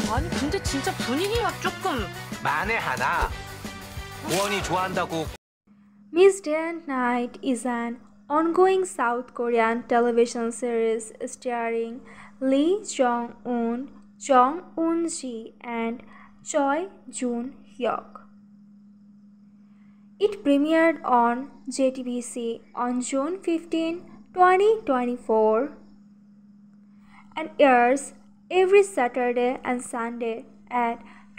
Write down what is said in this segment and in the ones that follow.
아니 근데 진짜 분위기가 조금 만회하나? 고원이 좋아한다고. Miss Day and Night is an ongoing South Korean television series starring Lee Jong-un, Jong Eun-ji, and Choi Jun-hyuk. It premiered on JTBC on June 15, 2024 and airs every Saturday and Sunday at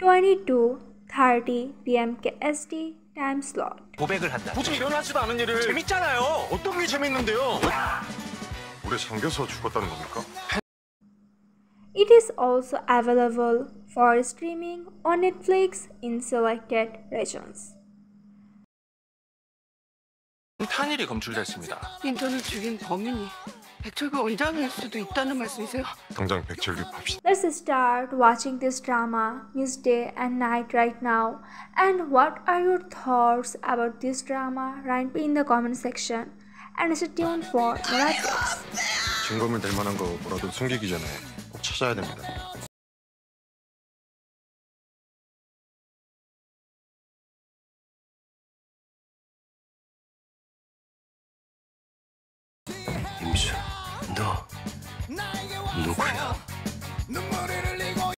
22:30 p.m. KST time slot. 고백을 한다. 뭐지 태어나지도 않은 일을 재밌잖아요. 어떤 게 재밌는데요? 물에 잠겨서 죽었다는 겁니까? It is also available for streaming on Netflix in selected regions. 탄일이 검출됐습니다. 인턴을 죽인 범인이 백철규 원장일 수도 있다는 말씀이세요? 당장 백철규 팝시다. Let's start watching this drama Miss Day and Night right now. And what are your thoughts about this drama? Write in the comment section. And stay tuned for more updates. 증거물 될 만한 거 뭐라도 숨기기 전에 꼭 찾아야 됩니다. 임수, 너 누구야?